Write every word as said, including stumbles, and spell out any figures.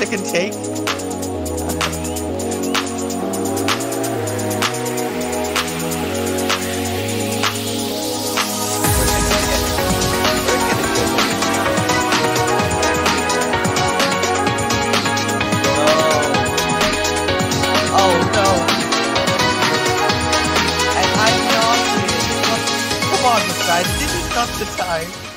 second take. Guys, this is not the time.